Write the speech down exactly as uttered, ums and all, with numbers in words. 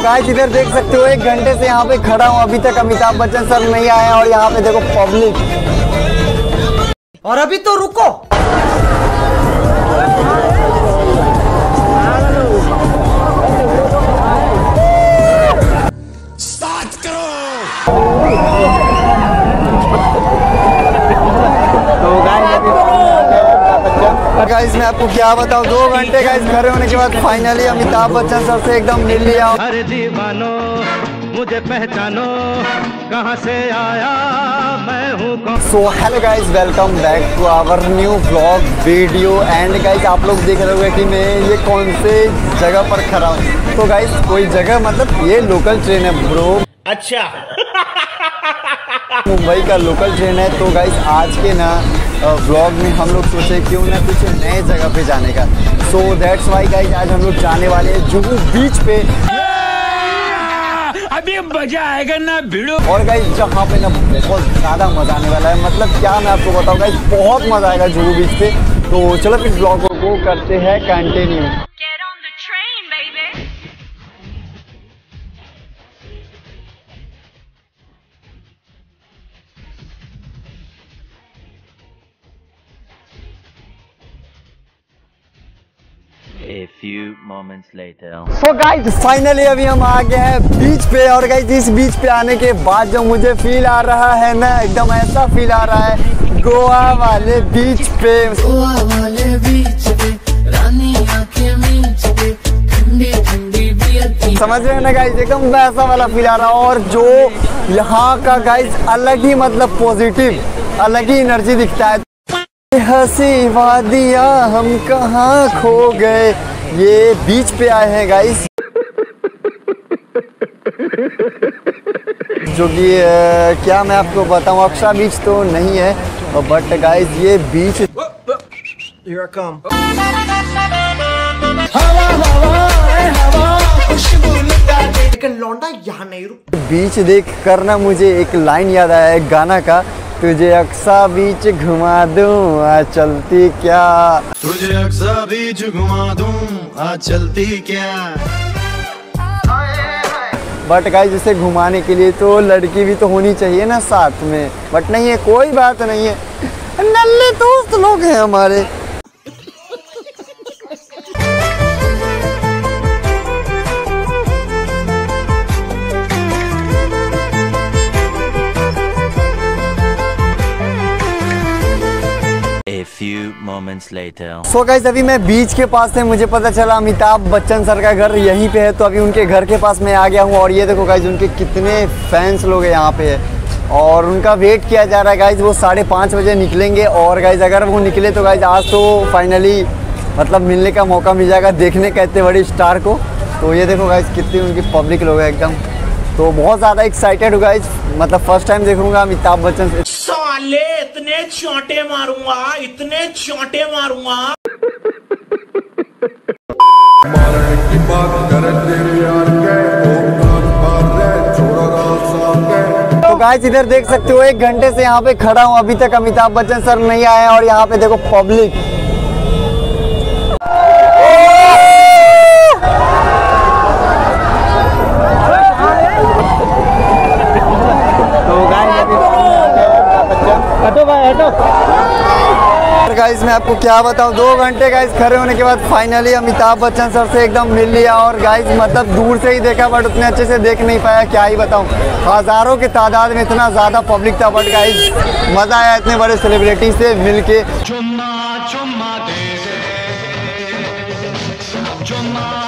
Guys इधर देख सकते हो, एक घंटे से यहाँ पे खड़ा हूँ, अभी तक अमिताभ बच्चन सर नहीं आए हैं। और यहाँ पे देखो पब्लिक, और अभी तो रुको। स्टार्ट करो। तो गाइस मैं आपको क्या बताऊं, दो घंटे गाइस खड़े होने के बाद फाइनली अमिताभ बच्चन सर से एकदम मिल लिया। अरे दीवानो मुझे पहचानो, कहां से आया मैं हूं। So hello guys, welcome back to our new vlog video. And guys आप लोग देख रहे होंगे कि मैं ये कौन से जगह पर खड़ा हूँ। तो गाइस कोई जगह मतलब ये लोकल ट्रेन है ब्रो। अच्छा मुंबई का लोकल ट्रेन है। तो गाइस आज के ना व्लॉग में हम लोग सोचे क्यों ना कुछ नए जगह पे जाने का। सो दैट्स वाई गाइस आज हम लोग जाने वाले हैं जुहू बीच पे। अभी मजा आएगा ना भिड़ो। और गाइस जहाँ पे ना बहुत ज़्यादा मजा आने वाला है, मतलब क्या मैं आपको बताऊँ गाइस, बहुत मजा आएगा जुहू बीच पे। तो चलो फिर व्लॉग को करते हैं continue. A few moments later. So guys finally अभी हम आ गए हैं बीच पे। और गाइस इस बीच पे आने के बाद जो मुझे फील आ रहा है ना, एकदम ऐसा फील आ रहा है गोवा वाले बीच पे। गोवा वाले बीच पे रानी आंखें मीच पे ठंडी ठंडी बियर पी। समझ रहे हैं ना गाइस, एकदम वैसा वाला फील आ रहा है। और जो यहाँ का गाइस अलग ही मतलब पॉजिटिव, अलग ही एनर्जी दिखता है। हंसी वादियाँ हम कहाँ खो गए, ये बीच पे आए हैं गाइस। जो कि क्या मैं आपको बताऊँ, अक्सा बीच तो नहीं है, बट गाइस ये बीच लौंडा यहाँ नहीं रुक। बीच देख कर ना मुझे एक लाइन याद आया है गाना का, तुझे अक्सा बीच घुमा दूं आ चलती क्या। तुझे अक्सा बीच घुमा दूं आ चलती क्या। बट गाइस इसे घुमाने के लिए तो लड़की भी तो होनी चाहिए ना साथ में, बट नहीं है, कोई बात नहीं है, नल्ले दोस्त लोग हैं हमारे। Few moments later. So so guys अभी मैं बीच के पास से, मुझे पता चला अमिताभ बच्चन सर का घर यहीं पे है। तो अभी उनके घर के पास मैं आ गया हूँ। और ये देखो गाइस उनके कितने फैंस लोग हैं यहाँ पे है। और उनका वेट किया जा रहा है गाइस, वो साढ़े पाँच बजे निकलेंगे। और गाइस अगर वो निकले तो गाइस आज तो फाइनली मतलब मिलने का मौका मिल जाएगा, देखने का इतने बड़े स्टार को। तो ये देखो गाइस कितनी उनकी पब्लिक लोग है एकदम। तो बहुत ज़्यादा एक्साइटेड हूँ गाइस, मतलब फर्स्ट टाइम देखूंगा अमिताभ बच्चन से। साले इतने चोंटे मारूंगा, इतने चोंटे मारूंगा। तो गाइस इधर देख सकते हो, एक घंटे से यहाँ पे खड़ा हूँ, अभी तक अमिताभ बच्चन सर नहीं आए हैं। और यहाँ पे देखो पब्लिक, गाइस मैं आपको क्या बताऊं, दो घंटे गाइस खड़े होने के बाद फाइनली अमिताभ बच्चन सर से एकदम मिल लिया। और गाइस मतलब दूर से ही देखा, बट उतने अच्छे से देख नहीं पाया, क्या ही बताऊं, हजारों की तादाद में इतना ज़्यादा पब्लिक था। बट गाइस मज़ा आया इतने बड़े सेलिब्रिटी से मिल के। चुम्मा चुम्मा दे दे, चुम्मा